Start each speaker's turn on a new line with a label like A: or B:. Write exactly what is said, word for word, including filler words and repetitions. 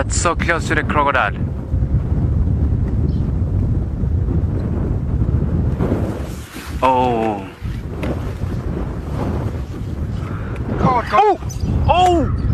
A: That's so close to the crocodile. Oh.
B: God, God.
A: Oh! Oh!